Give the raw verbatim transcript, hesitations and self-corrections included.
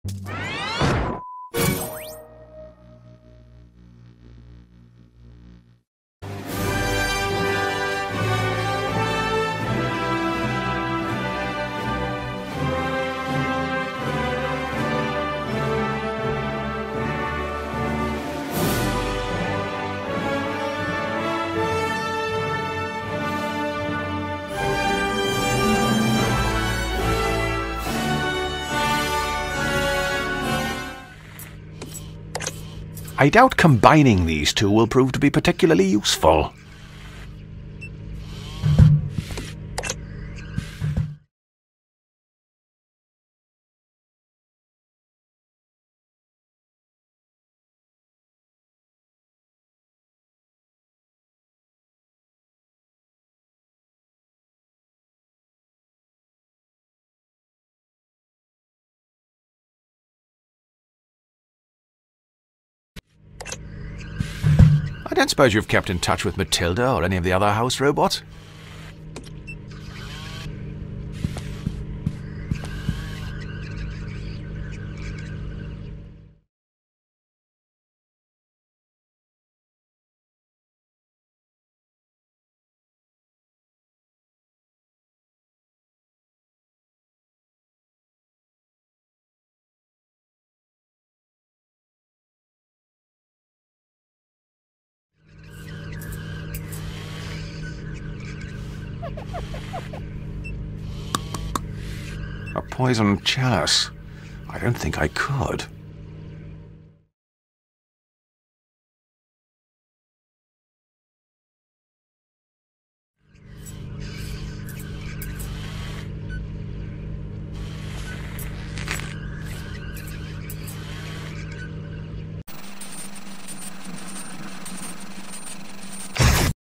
I doubt combining these two will prove to be particularly useful. I don't suppose you've kept in touch with Matilda or any of the other house robots? A poisoned chalice. I don't think I could.